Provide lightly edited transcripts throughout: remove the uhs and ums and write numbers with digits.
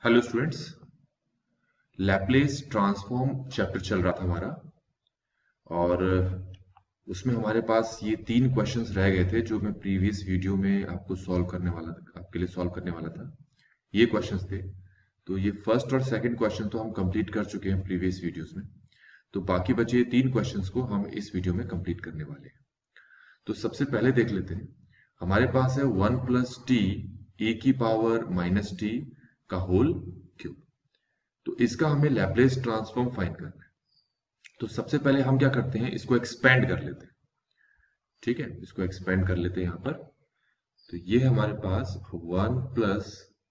Hello students, Laplace transform chapter चल रहा था हमारा और उसमें हमारे पास ये 3 क्वेश्चंस रह गए थे जो मैं प्रीवियस वीडियो में आपको सॉल्व करने वाला था, आपके लिए सॉल्व करने वाला था। ये क्वेश्चंस थे, तो ये फर्स्ट और सेकंड क्वेश्चन तो हम कंप्लीट कर चुके हैं प्रीवियस वीडियोस में। तो बाकी बचे 3 क्वेश्चंस को हम इस वीडियो में कंप्लीट करने वाले हैं। तो सबसे पहले देख लेते हैं, हमारे पास है 1 प्लस टी e की पावर माइनस टी का होल क्यूब। तो इसका हमें लैप्लेस ट्रांसफॉर्म फाइंड करना है। तो सबसे पहले हम क्या करते हैं, इसको एक्सपेंड कर लेते हैं। ठीक है, इसको एक्सपेंड कर लेते हैं यहां पर। तो ये हमारे पास 1 प्लस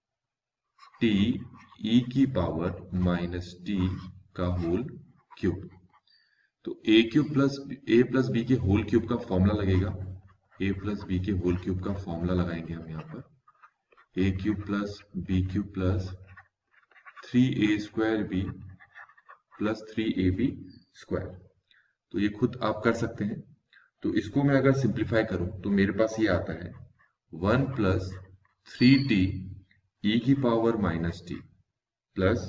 टी ई की पावर माइनस टी का होल क्यूब। तो A cube plus A plus B के होल क्यूब का फॉर्मूला लगेगा। ए प्लस बी के होल क्यूब का फॉर्मूला लगाएंगे हम यहाँ पर। A cube plus B cube plus 3a square B plus 3ab square. तो ये खुद आप कर सकते हैं। तो इसको मैं अगर सिंप्लीफाई करूं तो मेरे पास ये आता है 1 प्लस 3t e की power minus T plus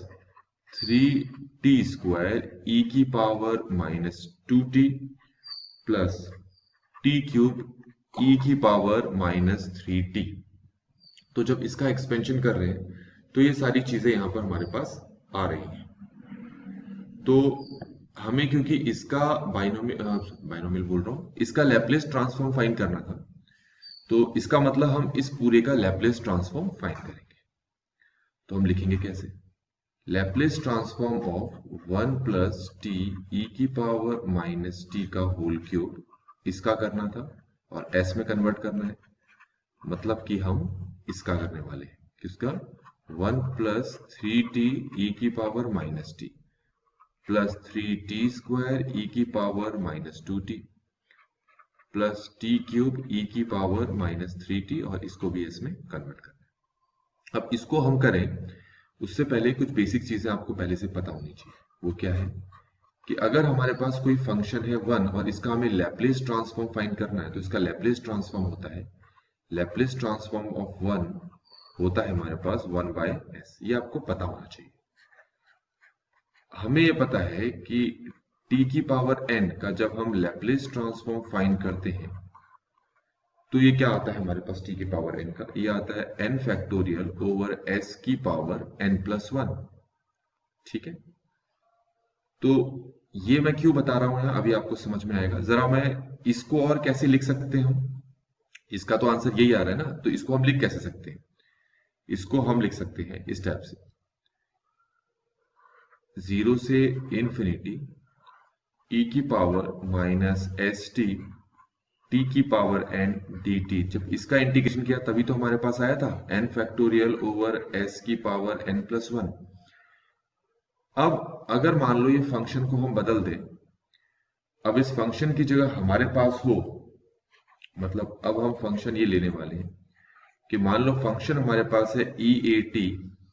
3t square e की power minus 2t plus t cube e की पावर माइनस 3t। तो जब इसका एक्सपेंशन कर रहे हैं तो ये सारी चीजें यहां पर हमारे पास आ रही हैं। तो हमें क्योंकि इसका बाइनोमियल बोल रहा हूं, इसका लैप्लेस ट्रांसफॉर्म फाइंड करना था, तो इसका मतलब हम इस पूरे का लैप्लेस ट्रांसफॉर्म फाइंड करेंगे। तो हम लिखेंगे कैसे, Laplace transform of 1 plus T E की पावर माइनस टी का होल क्यूब, इसका करना था और एस में कन्वर्ट करना है। मतलब कि हम इसका करने वाले हैं, किसका, 1 प्लस 3t ई की power minus T plus 3t square e की power minus 2t plus t cube e की पावर माइनस 3t, और इसको भी इसमें कन्वर्ट करना है। अब इसको हम करें उससे पहले कुछ बेसिक चीजें आपको पहले से पता होनी चाहिए। वो क्या है कि अगर हमारे पास कोई फंक्शन है 1 और इसका हमें लैप्लेस ट्रांसफॉर्म फाइंड करना है, तो इसका लैप्लेस ट्रांसफॉर्म होता है, लैप्लेस ट्रांसफॉर्म ऑफ 1 होता है हमारे पास 1/s। ये आपको पता होना चाहिए। हमें ये पता है कि t की पावर n का जब हम लैप्लेस ट्रांसफॉर्म फाइंड करते हैं तो ये क्या आता है हमारे पास, t की पावर n का, ये आता है n फैक्टोरियल ओवर s की पावर n प्लस 1। ठीक है, तो ये मैं क्यों बता रहा हूं यहाँ, अभी आपको समझ में आएगा। जरा मैं इसको और कैसे लिख सकते हैं, इसका तो आंसर यही आ रहा है ना, तो इसको हम लिख कैसे सकते हैं, इसको हम लिख सकते हैं इस टाइप से, 0 से इंफिनिटी e की power minus S T T की पावर n dt। जब इसका इंटीग्रेशन किया तभी तो हमारे पास आया था n फैक्टोरियल ओवर s की पावर n प्लस 1। अब अगर मान लो ये फंक्शन को हम बदल दें, अब इस फंक्शन की जगह हमारे पास हो, मतलब अब हम फंक्शन ये लेने वाले हैं कि मान लो फंक्शन हमारे पास है e a t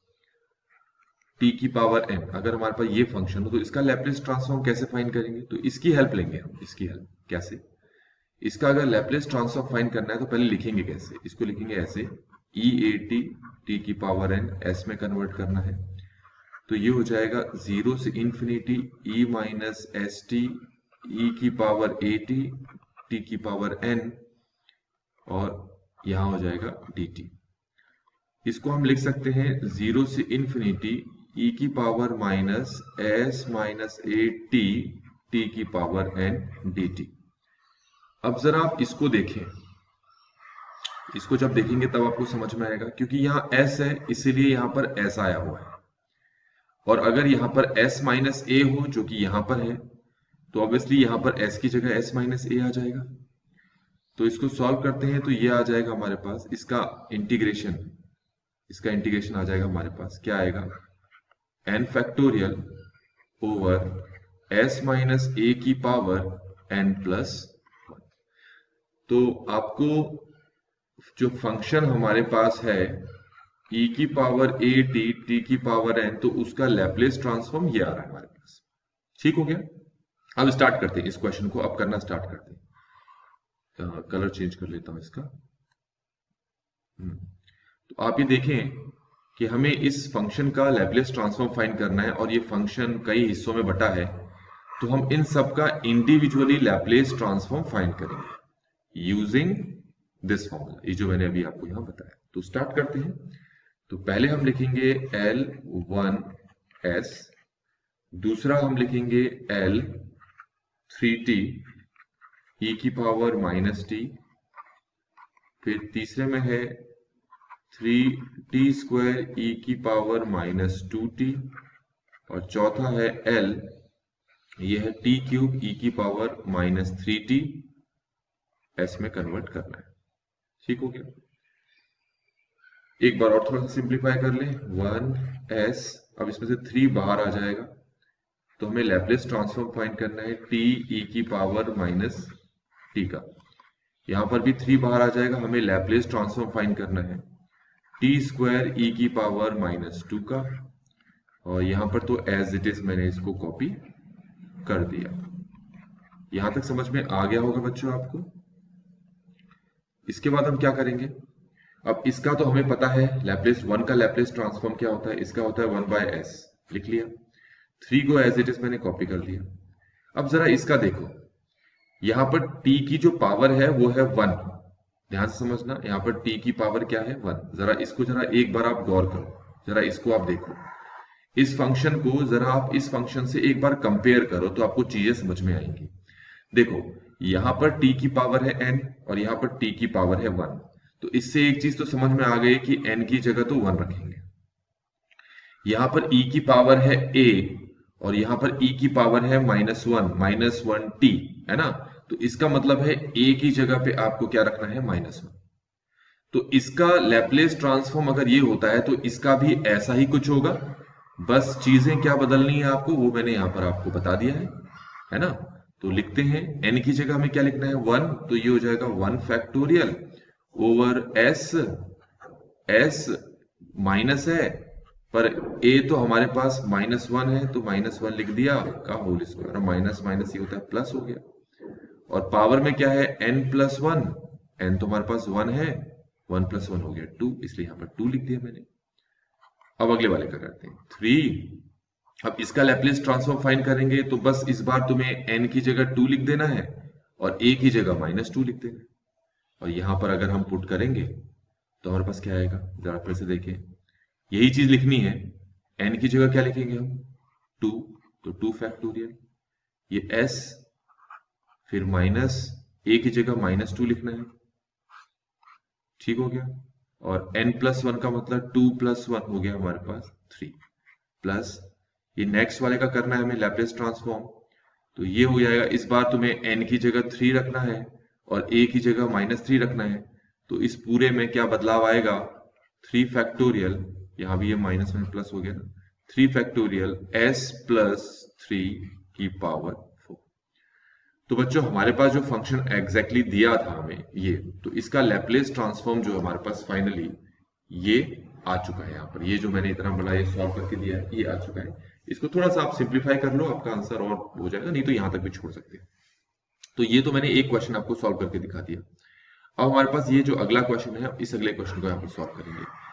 t की पावर n। अगर हमारे पास ये फंक्शन हो तो इसका लैप्लेस ट्रांसफॉर्म कैसे फाइंड करेंगे, तो इसकी हेल्प लेंगे हम। इसकी हेल्प कैसे, इसका अगर लैप्लेस ट्रांसफॉर्म फाइंड करना है तो पहले लिखेंगे कैसे, इसको लिखेंगे ऐसे, e a t t की पावर n s में कन्वर्ट करना है। तो ये हो जाएगा 0 से infinity e minus S T E की पावर ए टी टी की पावर n, और यहां हो जाएगा dt। इसको हम लिख सकते हैं 0 से इंफिनिटी e की power minus S minus A T T की पावर n dt। अब जरा आप इसको देखें, इसको जब देखेंगे तब आपको समझ में आएगा, क्योंकि यहाँ s है इसीलिए यहाँ पर s आया हुआ है, और अगर यहाँ पर s माइनस ए हो जो कि यहाँ पर है, तो ऑब्वियसली यहाँ पर s की जगह s माइनस ए आ जाएगा। तो इसको सॉल्व करते हैं तो ये आ जाएगा हमारे पास, इसका इंटीग्रेशन आ जाएगा हमारे पास, क्या आएगा, n factorial over s minus A की पावर n प्लस 1। तो आपको जो फंक्शन हमारे पास है e की पावर a t t की पावर n, तो उसका लैप्लेस ट्रांसफॉर्म ये आ रहा है हमारे पास। ठीक हो गया, अब स्टार्ट करते हैं इस क्वेश्चन को, अब करना स्टार्ट करते हैं। कलर चेंज कर लेता हूं इसका। तो आप ये देखें कि हमें इस फंक्शन का लैपलेस ट्रांसफॉर्म फाइंड करना है और ये फंक्शन कई हिस्सों में बटा है, तो हम इन सब का इंडिविजुअली लैपलेस ट्रांसफॉर्म फाइंड करेंगे यूजिंग दिस फॉर्मूला, ये जो मैंने अभी आपको यहां बताया। तो स्टार्ट करते हैं। तो पहले हम लिखेंगे L1s, दूसरा हम लिखेंगे L3t e की पावर -t, फिर तीसरे में है 3t² e की पावर -2t, और चौथा है L, ये है t³ e की पावर -3t, s में कन्वर्ट करना है। ठीक हो गया। एक बार और थोड़ा सा सिंप्लीफाई कर लें, 1s, अब इसमें से 3 बाहर आ जाएगा, तो हमें लैपलेस ट्रांसफॉर्म फाइंड करना है t e की पावर -t का। यहां पर भी 3 बाहर आ जाएगा, हमें लैपलेस ट्रांसफॉर्म फाइंड करना है t² e की पावर -2 का, और यहां पर तो एज इट इज मैंने इसको कॉपी कर दिया। यहां तक समझ में आ गया होगा बच्चों आपको। इसके बाद हम क्या करेंगे, अब इसका तो हमें पता है लैपलेस 1 का लैपलेस ट्रांसफॉर्म क्या होता है, इसका होता है 1/s, लिख लिया। 3 को एज इट इज मैंने कॉपी कर लिया। अब जरा इसका देखो, यहां पर t की जो पावर है वो है 1, ध्यान से समझना, यहां पर t की पावर क्या है 1। जरा इसको जरा एक बार आप गौर करो, जरा इसको आप देखो, इस फंक्शन को जरा आप इस फंक्शन से एक बार कंपेयर करो तो आपको चीजें समझ में आएंगी। देखो यहां पर t की पावर है n और यहां पर t की पावर है 1, तो इससे एक चीज तो समझ में आ गई कि n की जगह तो 1 रखेंगे। यहां पर e की पावर है a और यहां पर e की पावर है -1 t, है ना, तो इसका मतलब है a की जगह पे आपको क्या रखना है -1। तो इसका लैपलेस ट्रांसफॉर्म अगर ये होता है तो इसका भी ऐसा ही कुछ होगा, बस चीजें क्या बदलनी है आपको वो मैंने यहां पर आपको बता दिया है ना। तो लिखते हैं n की जगह में क्या लिखना है 1, तो ये हो जाएगा 1 फैक्टोरियल ओवर s माइनस है पर a तो हमारे पास -1 है, तो -1 लिख दिया का होल स्क्वायर, माइनस माइनस ये होता है प्लस हो गया, और पावर में क्या है n+1, n तो हमारे पास 1 है, 1 + 1 हो गया 2, इसलिए यहां पर 2 लिख दिया मैंने। अब अगले वाले का करते हैं 3। अब इसका लैपलेस ट्रांसफॉर्म फाइंड करेंगे, तो बस इस बार तुम्हें n की जगह 2 लिख देना है और a की जगह -2 लिख देना है, और यहां पर अगर हम पुट करेंगे तो हमारे पास क्या आएगा, जरा फिर से देखें, यही चीज लिखनी है। n की जगह क्या लिखेंगे हम 2, तो 2 फैक्टोरियल, ये s, फिर माइनस a की जगह -2 लिखना है, ठीक हो गया, और n+1 का मतलब 2 + 1 हो गया हमारे पास 3, प्लस ये नेक्स्ट वाले का करना है हमें लैपलेस ट्रांसफॉर्म, तो ये हो जाएगा, इस बार तुम्हें n की जगह 3 रखना है और a की जगह -3 रखना है, तो इस पूरे में क्या बदलाव आएगा 3 फैक्टोरियल, यहां भी ये माइनस में प्लस हो गया ना, 3 फैक्टोरियल s + 3 की पावर 4। तो बच्चों हमारे पास जो फंक्शन एग्जैक्टली दिया था हमें ये, तो इसका लैपलेस ट्रांसफॉर्म जो हमारे पास फाइनली ये आ चुका है। यहाँ पर ये जो मैंने इतना बड़ा ये सॉल्व करके दिया है ये आ चुका है। इसको थोड़ा सा आप सिंप्लीफाई कर लो, आपका आंसर और हो जाएगा, नहीं तो यहां तक भी छोड़ सकते हैं। तो ये तो मैंने एक क्वेश्चन आपको सॉल्व करके दिखा दिया। अब हमारे पास ये जो अगला क्वेश्चन है, इस अगले क्वेश्चन को यहाँ पर सॉल्व करेंगे।